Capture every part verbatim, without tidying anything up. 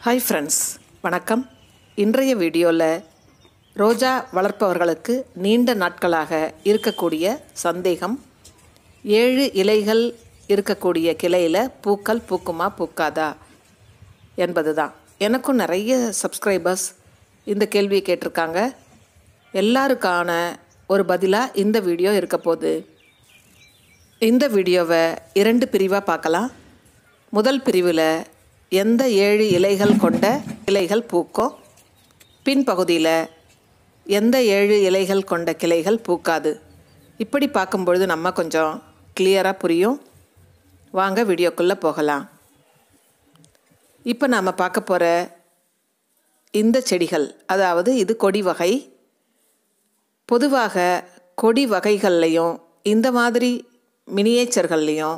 Hi friends, வணக்கம். இன்றைய வீடியோவில் ரோஜா வளர்ப்பவர்களுக்கு நீண்ட நாட்களாக இருக்கக்கூடிய சந்தேகம், ஏழு இலைகள் இருக்கக்கூடிய கிளையில் பூக்கள் பூக்குமா பூக்காதா என்பது தான். எனக்கும் நிறைய சப்ஸ்கிரைபர்ஸ் இந்த கேள்வியை கேட்டிருக்காங்க. எல்லாருக்கான ஒரு பதிலாக இந்த வீடியோ இருக்க போகுது. இந்த வீடியோவை இரண்டு பிரிவாக பார்க்கலாம். முதல் பிரிவில் எந்த ஏழு இலைகள் கொண்ட கிளைகள் பூக்கும், பின்பகுதியில் எந்த ஏழு இலைகள் கொண்ட கிளைகள் பூக்காது. இப்படி பார்க்கும்பொழுது நம்ம கொஞ்சம் கிளியராக புரியும். வாங்க வீடியோக்குள்ளே போகலாம். இப்போ நாம் பார்க்க போகிற இந்த செடிகள், அதாவது இது கொடி வகை. பொதுவாக கொடி வகைகள்லையும் இந்த மாதிரி மினியேச்சர்கள்லையும்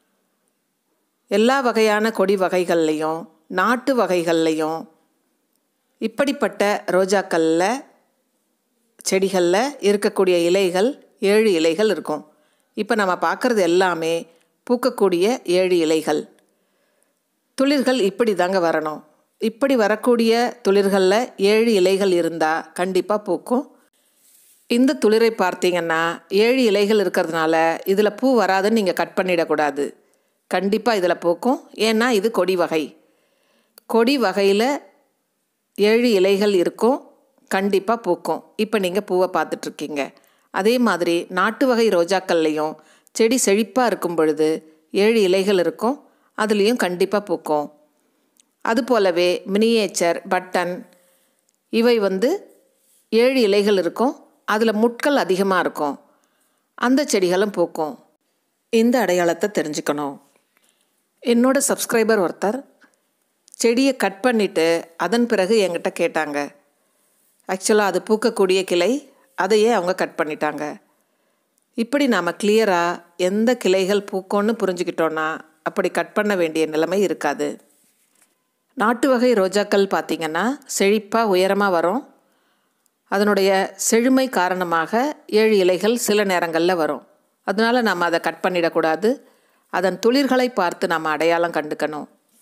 எல்லா வகையான கொடி வகைகள்லையும் நாட்டு வகைகள்லையும் இப்படிப்பட்ட ரோஜாக்களில் செடிகளில் இருக்கக்கூடிய இலைகள் ஏழு இலைகள் இருக்கும். இப்போ நம்ம பார்க்குறது எல்லாமே பூக்கக்கூடிய ஏழு இலைகள். துளிர்கள் இப்படி தாங்க வரணும். இப்படி வரக்கூடிய துளிர்களில் ஏழு இலைகள் இருந்தால் கண்டிப்பாக பூக்கும். இந்த துளிரை பார்த்தீங்கன்னா ஏழு இலைகள் இருக்கிறதுனால இதில் பூ வராதுன்னு நீங்கள் கட் பண்ணிடக்கூடாது. கண்டிப்பாக இதில் பூக்கும். ஏன்னா இது கொடி வகை. கொடி வகையில் ஏழு இலைகள் இருக்கும், கண்டிப்பாக பூக்கும். இப்போ நீங்கள் பூவை பார்த்துட்ருக்கீங்க. அதே மாதிரி நாட்டு வகை ரோஜாக்கள்லேயும் செடி செழிப்பாக இருக்கும் பொழுது ஏழு இலைகள் இருக்கும், அதுலேயும் கண்டிப்பாக பூக்கும். அதுபோலவே மினியேச்சர், பட்டன் இவை வந்து ஏழு இலைகள் இருக்கும், அதில் முட்கள் அதிகமாக இருக்கும், அந்த செடிகளும் பூக்கும். இந்த அடையாளத்தை தெரிஞ்சுக்கணும். என்னோட சப்ஸ்கிரைபர் ஒருத்தர் செடியை கட் பண்ணிவிட்டு அதன் பிறகு என்கிட்ட கேட்டாங்க. ஆக்சுவலாக அது பூக்கக்கூடிய கிளை, அதையே அவங்க கட் பண்ணிட்டாங்க. இப்படி நாம் கிளியராக எந்த கிளைகள் பூக்கும்னு புரிஞ்சுக்கிட்டோன்னா அப்படி கட் பண்ண வேண்டிய நிலைமை இருக்காது. நாட்டு வகை ரோஜாக்கள் பார்த்திங்கன்னா செழிப்பாக உயரமாக வரும். அதனுடைய செழுமை காரணமாக ஏழு இலைகள் சில நேரங்களில் வரும். அதனால் நாம் அதை கட் பண்ணிடக்கூடாது. அதன் துளிர்களை பார்த்து நாம் அடையாளம் கண்டுக்கணும்.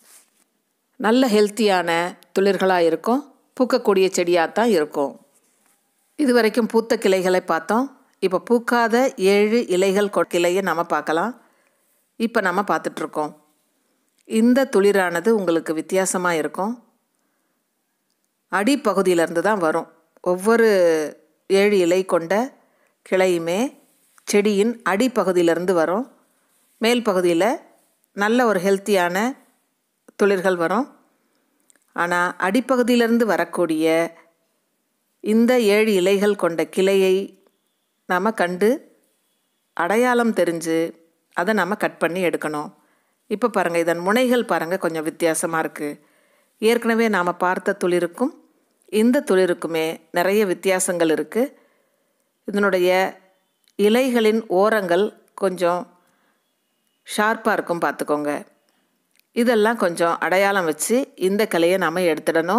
நல்ல ஹெல்த்தியான துளிர்களாக இருக்கும், பூக்கக்கூடிய செடியாக தான் இருக்கும். இது வரைக்கும் பூத்த கிளைகளை பார்த்தோம். இப்போ பூக்காத ஏழு இலைகள் கிளையை நம்ம பார்க்கலாம். இப்போ நம்ம பார்த்துட்ருக்கோம். இந்த துளிரானது உங்களுக்கு வித்தியாசமாக இருக்கும். அடிப்பகுதியிலேருந்து தான் வரும். ஒவ்வொரு ஏழு இலை கொண்ட கிளையுமே செடியின் அடிப்பகுதியிலேருந்து வரும். மேல் பகுதியில் நல்ல ஒரு ஹெல்த்தியான துளிர்கள் வரும். ஆனால் அடிப்பகுதியிலேருந்து வரக்கூடிய இந்த ஏழு இலைகள் கொண்ட கிளையை நாம் கண்டு அடையாளம் தெரிஞ்சு அதை நாம் கட் பண்ணி எடுக்கணும். இப்போ பாருங்கள், இதன் முனைகள் பாருங்கள் கொஞ்சம் வித்தியாசமாக இருக்குது. ஏற்கனவே நாம் பார்த்த துளிருக்கும் இந்த துளிருக்குமே நிறைய வித்தியாசங்கள் இருக்குது. இதனுடைய இலைகளின் ஓரங்கள் கொஞ்சம் ஷார்ப்பாக இருக்கும், பார்த்துக்கோங்க. இதெல்லாம் கொஞ்சம் அடையாளம் வச்சு இந்த கிளையை நாம் எடுத்துடணும்.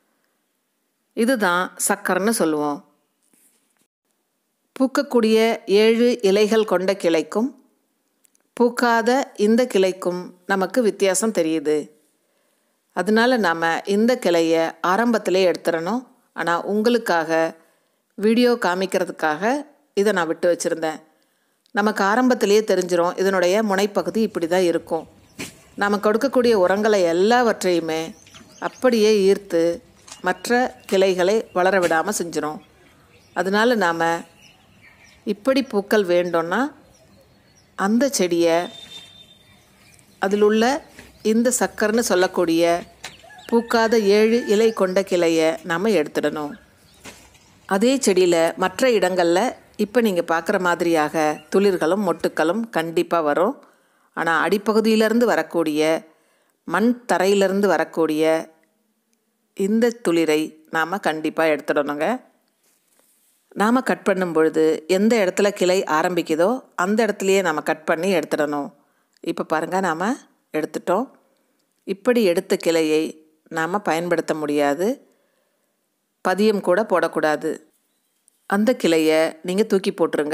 இதுதான் சக்கரைன்னு சொல்லுவோம். பூக்கக்கூடிய ஏழு இலைகள் கொண்ட கிளைக்கும் பூக்காத இந்த கிளைக்கும் நமக்கு வித்தியாசம் தெரியுது. அதனால் நாம் இந்த கிளையை ஆரம்பத்திலே எடுத்துடணும். ஆனால் உங்களுக்காக வீடியோ காமிக்கிறதுக்காக இதை நான் விட்டு வச்சுருந்தேன். நமக்கு ஆரம்பத்திலேயே தெரிஞ்சிடும் இதனுடைய முனைப்பகுதி இப்படி தான் இருக்கும். நாம் கொடுக்கக்கூடிய உரங்களை எல்லாவற்றையுமே அப்படியே ஈர்த்து மற்ற கிளைகளை வளர விடாமல் செஞ்சிடும். அதனால் நாம் இப்படி பூக்கள் வேண்டோன்னா அந்த செடியை அதில் உள்ள இந்த சக்கரைன்னு சொல்லக்கூடிய பூக்காத ஏழு இலை கொண்ட கிளையை நாம் எடுத்துடணும். அதே செடியில் மற்ற இடங்களில் இப்போ நீங்கள் பார்க்குற மாதிரியாக துளிர்களும் மொட்டுக்களும் கண்டிப்பாக வரும். ஆனால் அடிப்பகுதியிலேருந்து வரக்கூடிய மண் தரையிலிருந்து வரக்கூடிய இந்த துளிரை நாம் கண்டிப்பாக எடுத்துடணுங்க. நாம் கட் பண்ணும் பொழுது எந்த இடத்துல கிளை ஆரம்பிக்குதோ அந்த இடத்துலையே நாம் கட் பண்ணி எடுத்துடணும். இப்போ பாருங்கள், நாம் எடுத்துட்டோம். இப்படி எடுத்த கிளையை நாம் பயன்படுத்த முடியாது, பதியம் கூட போடக்கூடாது. அந்த கிளையை நீங்கள் தூக்கி போட்டுருங்க.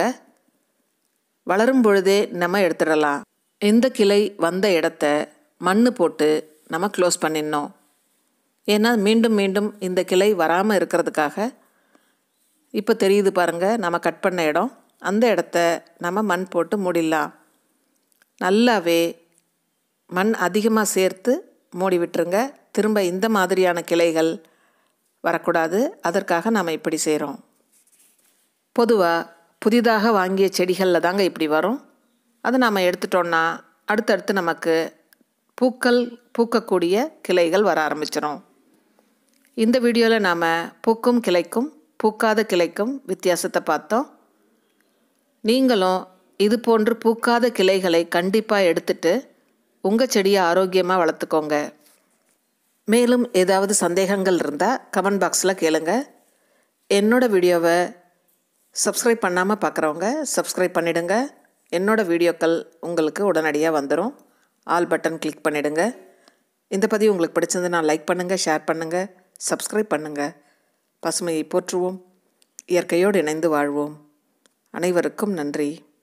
வளரும் பொழுதே நம்ம எடுத்துடலாம். இந்த கிளை வந்த இடத்த மண் போட்டு நம்ம க்ளோஸ் பண்ணிடணும். ஏன்னா மீண்டும் மீண்டும் இந்த கிளை வராமல் இருக்கிறதுக்காக. இப்போ தெரியுது பாருங்கள், நம்ம கட் பண்ண இடம். அந்த இடத்த நம்ம மண் போட்டு மூடிடலாம். நல்லாவே மண் அதிகமாக சேர்த்து மூடி விட்டுருங்க. திரும்ப இந்த மாதிரியான கிளைகள் வரக்கூடாது. அதற்காக நாம் இப்படி செய்கிறோம். பொதுவாக புதிதாக வாங்கிய செடிகளில் தாங்க இப்படி வரும். அதை நாம் எடுத்துட்டோன்னா அடுத்தடுத்து நமக்கு பூக்கள் பூக்கக்கூடிய கிளைகள் வர ஆரம்பிச்சிடும். இந்த வீடியோவில் நாம் பூக்கும் கிளைக்கும் பூக்காத கிளைக்கும் வித்தியாசத்தை பார்த்தோம். நீங்களும் இது போன்று பூக்காத கிளைகளை கண்டிப்பாக எடுத்துட்டு உங்கள் செடியை ஆரோக்கியமாக வளர்த்துக்கோங்க. மேலும் ஏதாவது சந்தேகங்கள் இருந்தால் கமெண்ட் பாக்ஸில் கேளுங்க. என்னோடய வீடியோவை சப்ஸ்கிரைப் பண்ணாமல் பார்க்குறவங்க சப்ஸ்கிரைப் பண்ணிவிடுங்க. என்னோடய வீடியோக்கள் உங்களுக்கு உடனடியாக வந்துடும். ஆல் பட்டன் கிளிக் பண்ணிவிடுங்க. இந்த பதிவு உங்களுக்கு பிடிச்சிருந்ததுன்னா லைக் பண்ணுங்கள், ஷேர் பண்ணுங்கள், சப்ஸ்கிரைப் பண்ணுங்கள். பசுமையை போற்றுவோம், இயற்கையோடு இணைந்து வாழ்வோம். அனைவருக்கும் நன்றி.